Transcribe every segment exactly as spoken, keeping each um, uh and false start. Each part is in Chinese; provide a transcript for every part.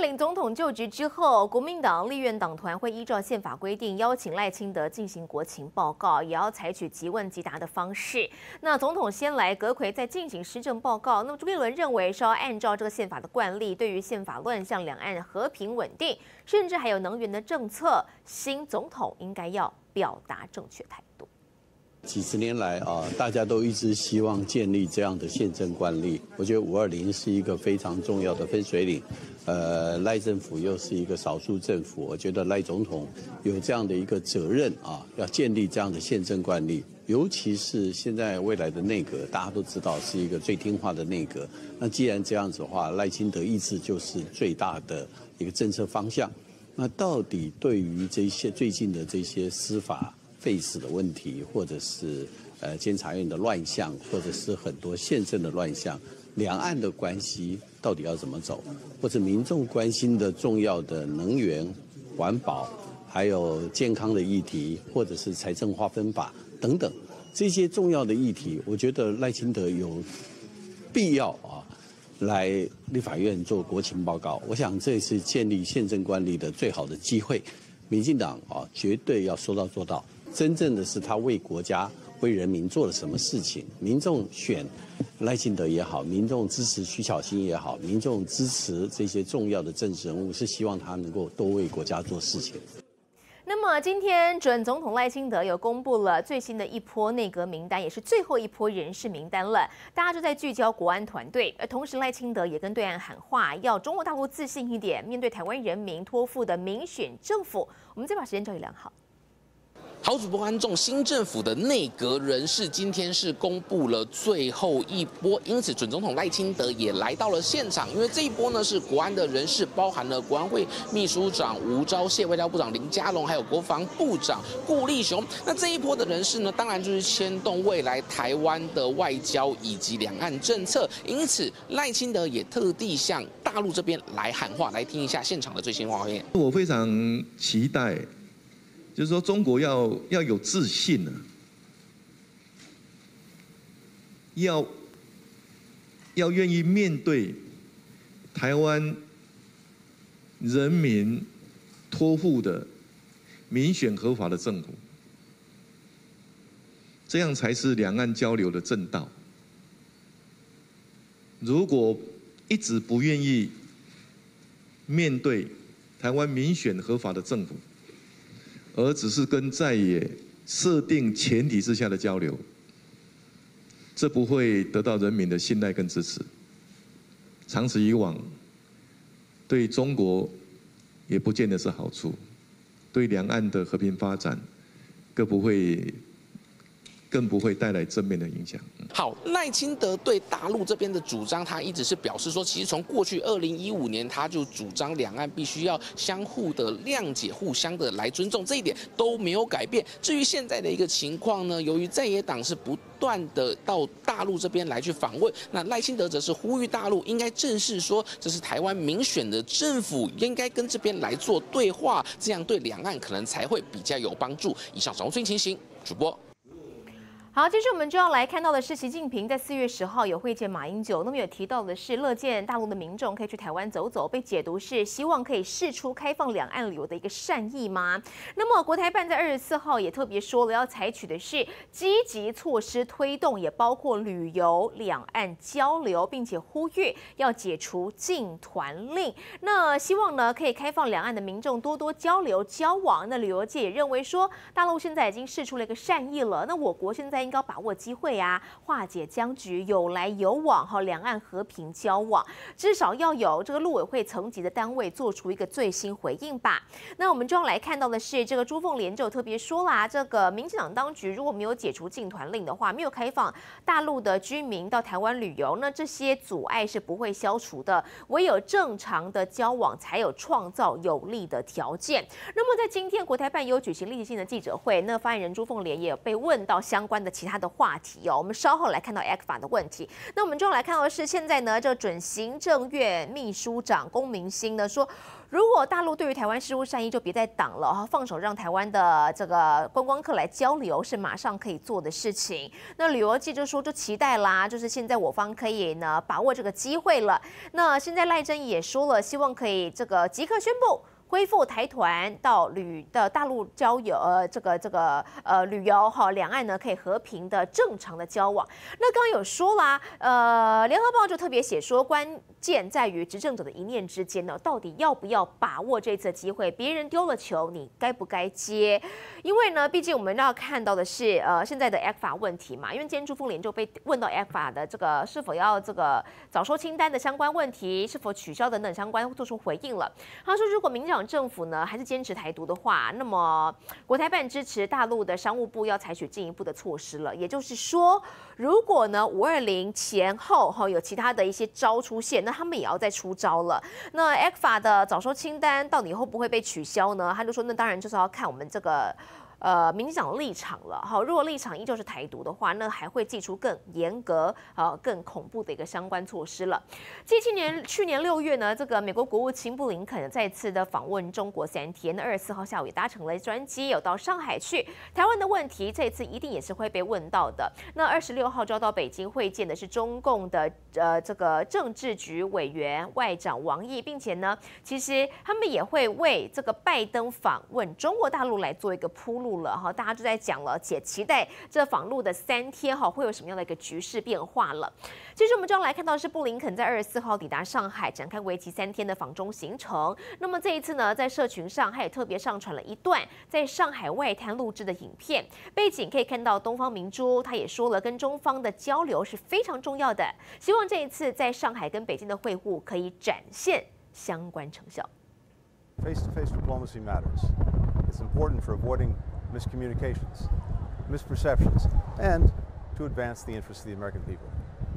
领总统就职之后，国民党立院党团会依照宪法规定，邀请赖清德进行国情报告，也要采取即问即答的方式。那总统先来，阁揆再进行施政报告。那么朱立伦认为是要按照这个宪法的惯例，对于宪法乱象、两岸和平稳定，甚至还有能源的政策，新总统应该要表达正确态度。 几十年来啊，大家都一直希望建立这样的宪政惯例。我觉得五二零是一个非常重要的分水岭。呃，赖政府又是一个少数政府，我觉得赖总统有这样的一个责任啊，要建立这样的宪政惯例。尤其是现在未来的内阁，大家都知道是一个最听话的内阁。那既然这样子的话，赖清德意志就是最大的一个政策方向。那到底对于这些最近的这些司法 废死的问题，或者是呃监察院的乱象，或者是很多宪政的乱象，两岸的关系到底要怎么走？或者民众关心的重要的能源、环保，还有健康的议题，或者是财政划分法等等这些重要的议题，我觉得赖清德有必要啊来立法院做国情报告。我想这是建立宪政惯例的最好的机会。民进党啊绝对要说到做到。 真正的是他为国家、为人民做了什么事情？民众选赖清德也好，民众支持徐巧芯也好，民众支持这些重要的政治人物，是希望他能够多为国家做事情。 那么今天准总统赖清德有公布了最新的一波内阁名单，也是最后一波人事名单了。大家就在聚焦国安团队，而同时赖清德也跟对岸喊话，要中国大陆自信一点，面对台湾人民托付的民选政府。我们再把时间交给梁好。 好主播观众，新政府的内阁人事今天是公布了最后一波，因此准总统赖清德也来到了现场。因为这一波呢是国安的人事，包含了国安会秘书长吴钊燮、外交部长林佳龙，还有国防部长顾立雄。那这一波的人事呢，当然就是牵动未来台湾的外交以及两岸政策。因此，赖清德也特地向大陆这边来喊话，来听一下现场的最新画面。 我非常期待。 就是说，中国要要有自信呢、啊，要要愿意面对台湾人民托付的民选合法的政府，这样才是两岸交流的正道。如果一直不愿意面对台湾民选合法的政府， 而只是跟在野设定前提之下的交流，这不会得到人民的信赖跟支持。长此以往，对中国也不见得是好处，对两岸的和平发展更不会。 更不会带来正面的影响。 好，赖清德对大陆这边的主张，他一直是表示说，其实从过去二零一五年，他就主张两岸必须要相互的谅解、互相的来尊重，这一点都没有改变。至于现在的一个情况呢，由于在野党是不断的到大陆这边来去访问，那赖清德则是呼吁大陆应该正视说，这是台湾民选的政府，应该跟这边来做对话，这样对两岸可能才会比较有帮助。以上掌握最新情形，主播。 好，接着我们就要来看到的是，习近平在四月十号有会见马英九，那么有提到的是，乐见大陆的民众可以去台湾走走，被解读是希望可以释出开放两岸旅游的一个善意吗？那么国台办在二十四号也特别说了，要采取的是积极措施推动，也包括旅游、两岸交流，并且呼吁要解除禁团令。那希望呢可以开放两岸的民众多多交流交往。那旅游界也认为说，大陆现在已经释出了一个善意了，那我国现在 应该把握机会啊，化解僵局，有来有往哈，两岸和平交往，至少要有这个陆委会层级的单位做出一个最新回应吧。那我们就要来看到的是，这个朱凤莲就特别说啦，这个民进党当局如果没有解除禁团令的话，没有开放大陆的居民到台湾旅游，那这些阻碍是不会消除的，唯有正常的交往才有创造有利的条件。那么在今天国台办也有举行例行性的记者会，那发言人朱凤莲也有被问到相关的其他的话题哦。我们稍后来看到 E C F A 的问题。那我们就来看到的是现在呢，这准行政院秘书长龚明鑫呢说，如果大陆对于台湾事务善意，就别再挡了，放手让台湾的这个观光客来交流，是马上可以做的事情。那旅游界就说就期待啦，就是现在我方可以呢把握这个机会了。那现在赖珍也说了，希望可以这个即刻宣布。恢复台团到旅的大陆交友，呃，这个这个呃旅游哈，两岸呢可以和平的正常的交往。那刚刚有说啦，呃，联合报就特别写说，关键在于执政者的一念之间呢，到底要不要把握这次机会？别人丢了球，你该不该接？因为呢，毕竟我们要看到的是，呃，现在的 E C F A 问题嘛。因为今天朱凤莲就被问到 E C F A 的这个是否要这个早收清单的相关问题，是否取消等等相关做出回应了。他说，如果民进党政府呢还是坚持台独的话，那么国台办支持大陆的商务部要采取进一步的措施了。也就是说，如果呢五二零前后哈有其他的一些招出现，那他们也要再出招了。那 E C F A 的早收清单到底会不会被取消呢？他就说，那当然就是要看我们这个。呃，民进党的立场了，好，如果立场依旧是台独的话，那还会祭出更严格、呃更恐怖的一个相关措施了。继去年去年六月呢，这个美国国务卿布林肯再次的访问中国三天，那二十四号下午也搭乘了专机，有到上海去。台湾的问题，这次一定也是会被问到的。那二十六号就要到北京会见的是中共的呃这个政治局委员外长王毅，并且呢，其实他们也会为这个拜登访问中国大陆来做一个铺路。了哈，大家就在讲了，且期待这访陆的三天哈会有什么样的一个局势变化了。其实我们就要来看到的是布林肯在二十四号抵达上海，展开为期三天的访中行程。那么这一次呢，在社群上他也特别上传了一段在上海外滩录制的影片，背景可以看到东方明珠，他也说了跟中方的交流是非常重要的，希望这一次在上海跟北京的会晤可以展现相关成效。 Face-to-face diplomacy matters. It's important for avoiding miscommunications, misperceptions, and to advance the interests of the American people.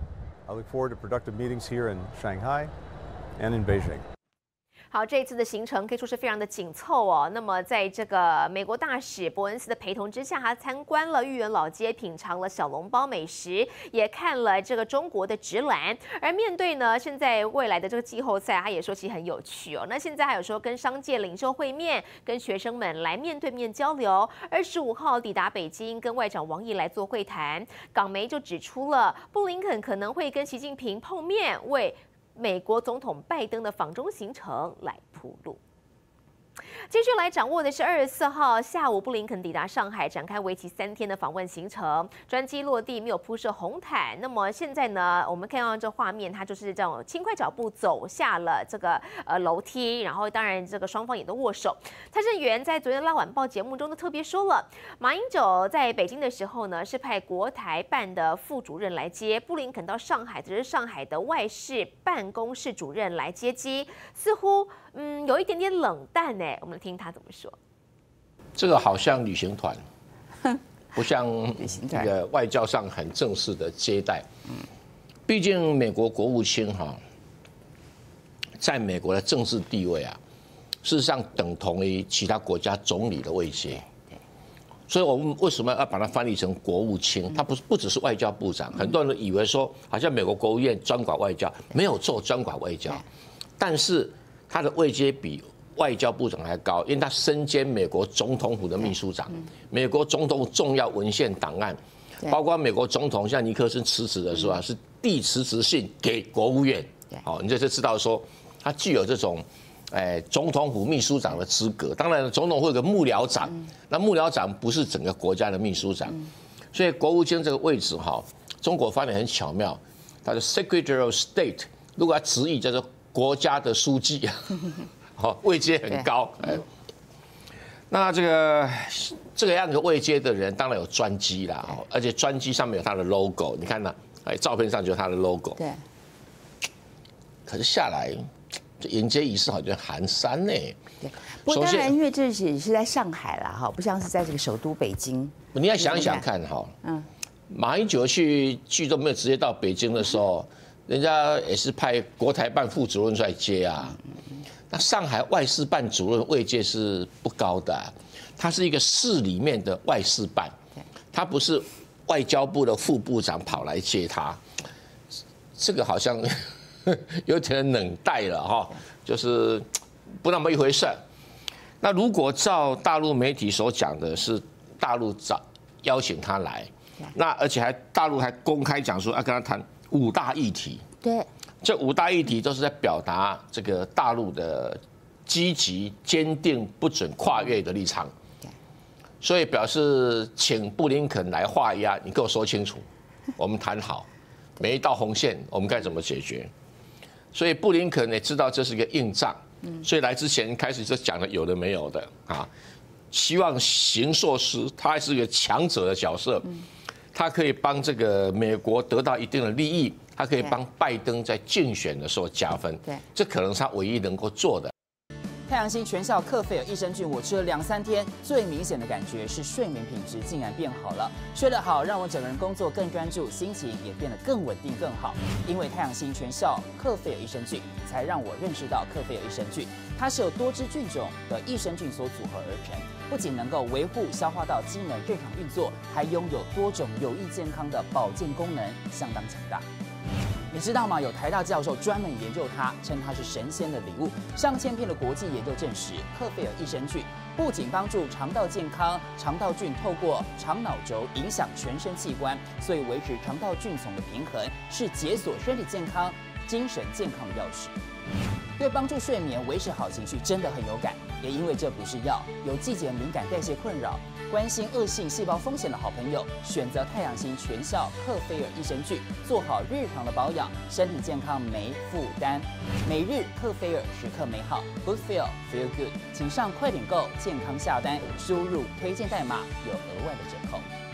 I look forward to productive meetings here in Shanghai and in Beijing. 好，这一次的行程可以说是非常的紧凑哦。那么，在这个美国大使伯恩斯的陪同之下，他参观了豫园老街，品尝了小笼包美食，也看了这个中国的直篮。而面对呢，现在未来的这个季后赛，他也说其实很有趣哦。那现在还有说跟商界领袖会面，跟学生们来面对面交流。二十五号抵达北京，跟外长王毅来做会谈。港媒就指出了，布林肯可能会跟习近平碰面，为美国总统拜登的访中行程来铺路。继续来掌握的是二十四号下午，布林肯抵达上海，展开为期三天的访问行程。专机落地没有铺设红毯。那么现在呢，我们看到这画面，他就是这种轻快脚步走下了这个呃楼梯，然后当然这个双方也都握手。蔡正元在昨天的《拉晚报》节目中都特别说了，马英九在北京的时候呢，是派国台办的副主任来接，布林肯到上海则是上海的外事办公室主任来接机，似乎嗯有一点点冷淡呢。我们听他怎么说。 这个好像旅行团，不像这个外交上很正式的接待。毕竟美国国务卿哈，在美国的政治地位啊，事实上等同于其他国家总理的位阶。所以我们为什么要把它翻译成国务卿？他不是不只是外交部长，很多人以为说好像美国国务院专管外交，没有做专管外交，但是他的位阶比外交部长还高，因为他身兼美国总统府的秘书长，美国总统重要文献档案，包括美国总统像尼克森辞职的时候啊，是递辞职信给国务院，好，你这就知道说他具有这种，哎，总统府秘书长的资格。当然，总统会有个幕僚长，那幕僚长不是整个国家的秘书长，所以国务卿这个位置哈，中国发展很巧妙，他的 Secretary of State 如果要直译叫做国家的书记。好，位阶很高，哎，那这个这个样子位阶的人，当然有专机啦，而且专机上面有他的 logo， 你看呢，哎，照片上就有他的 logo。对。可是下来，这迎接仪式好像寒山呢。 对。不过当然，因为这也是在上海啦，哈，不像是在这个首都北京。 你要想想看哈，嗯，马英九去去都没有直接到北京的时候，人家也是派国台办副主任出来接啊。那上海外事办主任位阶是不高的，他是一个市里面的外事办，他不是外交部的副部长跑来接他，这个好像有点冷淡了哈，就是不那么一回事。那如果照大陆媒体所讲的是大陆找邀请他来，那而且还大陆还公开讲说要跟他谈五大议题。 对， 这五大议题都是在表达这个大陆的积极、坚定、不准跨越的立场。所以表示请布林肯来画押，你给我说清楚，我们谈好，每一道红线我们该怎么解决。所以布林肯也知道这是一个硬仗，所以来之前开始就讲了有的没有的啊，希望邢硕士他还是一个强者的角色，他可以帮这个美国得到一定的利益，他可以帮拜登在竞选的时候加分， 对， 这可能是他唯一能够做的。 太阳星全效克菲尔益生菌，我吃了两三天，最明显的感觉是睡眠品质竟然变好了。睡得好，让我整个人工作更专注，心情也变得更稳定更好。因为太阳星全效克菲尔益生菌，才让我认识到克菲尔益生菌，它是由多支菌种的益生菌所组合而成，不仅能够维护消化道机能日常运作，还拥有多种有益健康的保健功能，相当强大。你知道吗？有台大教授专门研究它，称它是神仙的礼物。上千篇的国际研究证实，克菲尔益生菌不仅帮助肠道健康，肠道菌透过肠脑轴影响全身器官，所以维持肠道菌丛的平衡，是解锁身体健康、精神健康的钥匙。对帮助睡眠、维持好情绪真的很有感。也因为这不是药，有季节敏感、代谢困扰、关心恶性细胞风险的好朋友，选择太阳星全效克菲尔益生菌，做好日常的保养，身体健康没负担。每日克菲尔，时刻美好 ，Good Feel Feel Good，请上快点购健康下单，输入推荐代码有额外的折扣。